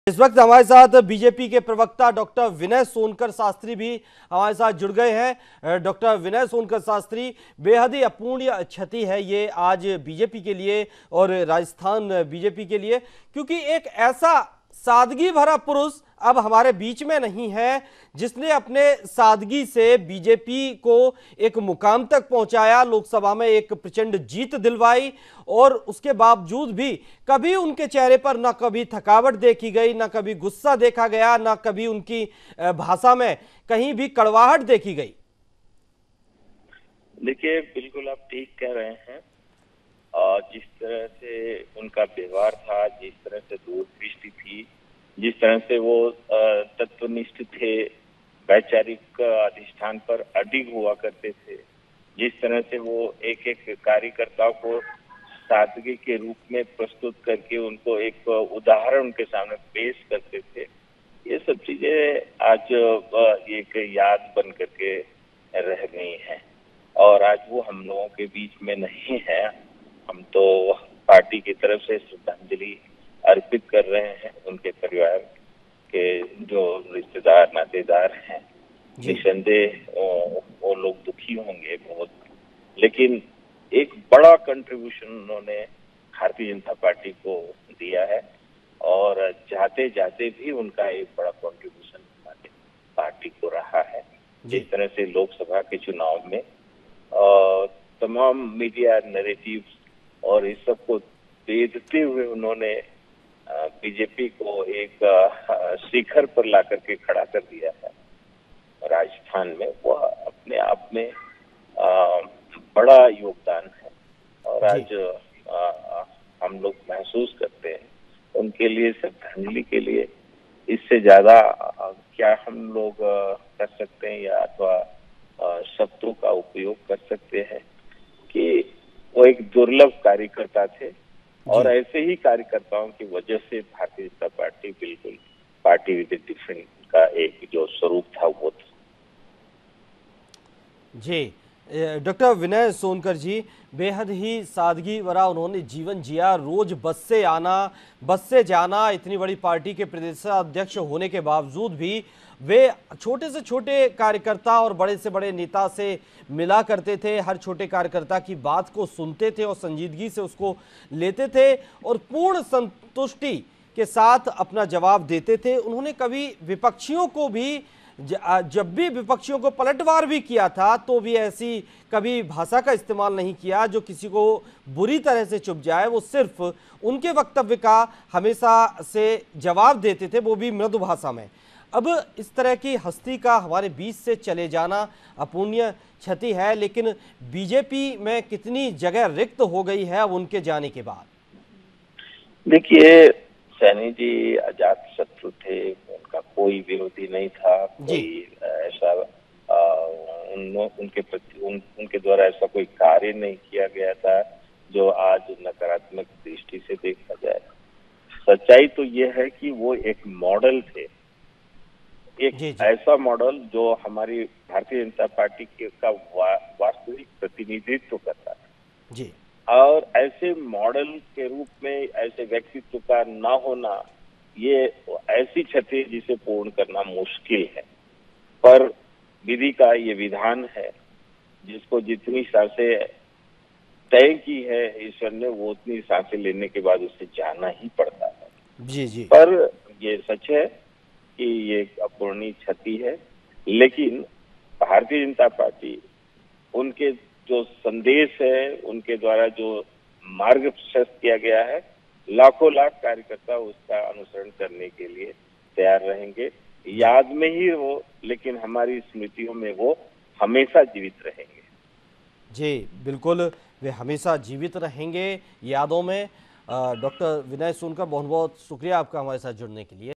इस वक्त हमारे साथ बीजेपी के प्रवक्ता डॉक्टर विनय सोनकर शास्त्री भी हमारे साथ जुड़ गए हैं। डॉक्टर विनय सोनकर शास्त्री, बेहद ही अपूर्णीय क्षति है ये आज बीजेपी के लिए और राजस्थान बीजेपी के लिए, क्योंकि एक ऐसा सादगी भरा पुरुष अब हमारे बीच में नहीं है जिसने अपने सादगी से बीजेपी को एक मुकाम तक पहुंचाया, लोकसभा में एक प्रचंड जीत दिलवाई और उसके बावजूद भी कभी उनके चेहरे पर ना कभी थकावट देखी गई, ना कभी गुस्सा देखा गया, ना कभी उनकी भाषा में कहीं भी कड़वाहट देखी गई। देखिए, बिल्कुल आप ठीक कह रहे हैं। और जिस तरह से उनका व्यवहार था, जिस तरह से दूरदृष्टि थी, जिस तरह से वो तत्वनिष्ठ थे, वैचारिक अधिष्ठान पर अडिग हुआ करते थे, जिस तरह से वो एक एक कार्यकर्ताओं को सादगी के रूप में प्रस्तुत करके उनको एक उदाहरण उनके सामने पेश करते थे, ये सब चीजें आज एक याद बन करके रह गई हैं। और आज वो हम लोगों के बीच में नहीं है। हम तो पार्टी की तरफ से श्रद्धांजलि अर्पित कर रहे हैं उनके परिवार के जो रिश्तेदार नातेदार हैं। निसंदेह वो लोग दुखी होंगे बहुत, लेकिन एक बड़ा कंट्रीब्यूशन उन्होंने भारतीय जनता पार्टी को दिया है और जाते जाते भी उनका एक बड़ा कंट्रीब्यूशन हमारे पार्टी को रहा है। जिस तरह से लोकसभा के चुनाव में तमाम मीडिया नैरेटिव्स और इस सब को भेदते हुए उन्होंने बीजेपी को एक शिखर पर ला करके खड़ा कर दिया है राजस्थान में, वो अपने आप में बड़ा योगदान है। और आज हम लोग महसूस करते हैं उनके लिए श्रद्धांजलि के लिए इससे ज्यादा क्या हम लोग कर सकते हैं या अथवा शब्दों का उपयोग कर सकते हैं कि वो एक दुर्लभ कार्यकर्ता थे और ऐसे ही कार्यकर्ताओं की वजह से भारतीय जनता पार्टी बिल्कुल पार्टी विद डिफरेंट का एक जो स्वरूप था वो था। जी, डॉक्टर विनय सोनकर जी, बेहद ही सादगी भरा उन्होंने जीवन जिया। रोज बस से आना, बस से जाना, इतनी बड़ी पार्टी के प्रदेशाध्यक्ष होने के बावजूद भी वे छोटे से छोटे कार्यकर्ता और बड़े से बड़े नेता से मिला करते थे। हर छोटे कार्यकर्ता की बात को सुनते थे और संजीदगी से उसको लेते थे और पूर्ण संतुष्टि के साथ अपना जवाब देते थे। उन्होंने कभी विपक्षियों को भी, जब भी विपक्षियों को पलटवार भी किया था, तो भी ऐसी कभी भाषा का इस्तेमाल नहीं किया जो किसी को बुरी तरह से चुभ जाए। वो सिर्फ उनके वक्तव्य का हमेशा से जवाब देते थे, वो भी मृदु भाषा में। अब इस तरह की हस्ती का हमारे बीच से चले जाना अपूर्णीय क्षति है, लेकिन बीजेपी में कितनी जगह रिक्त हो गई है अब उनके जाने के बाद। देखिए, सैनी जी अजात शत्रु थे, उनका कोई विरोधी नहीं था, कोई ऐसा उनके प्रति उनके द्वारा ऐसा कोई कार्य नहीं किया गया था जो आज नकारात्मक दृष्टि से देखा जाए। सच्चाई तो ये है कि वो एक मॉडल थे, एक ऐसा मॉडल जो हमारी भारतीय जनता पार्टी का वास्तविक प्रतिनिधित्व करता है जी। और ऐसे मॉडल के रूप में ऐसे व्यक्तित्व का ना होना ये ऐसी क्षति है जिसे पूर्ण करना मुश्किल है। पर विधि का ये विधान है, जिसको जितनी सांसें तय की है ईश्वर ने, वो उतनी सांसें लेने के बाद उसे जाना ही पड़ता है जी जी। पर ये सच है कि ये अपूर्णीय क्षति है, लेकिन भारतीय जनता पार्टी उनके जो संदेश है, उनके द्वारा जो मार्ग प्रशस्त किया गया है, लाखों लाख कार्यकर्ता उसका अनुसरण करने के लिए तैयार रहेंगे। याद में ही वो, लेकिन हमारी स्मृतियों में वो हमेशा जीवित रहेंगे। जी बिल्कुल, वे हमेशा जीवित रहेंगे यादों में। डॉक्टर विनय सोनकर, बहुत बहुत शुक्रिया आपका हमारे साथ जुड़ने के लिए।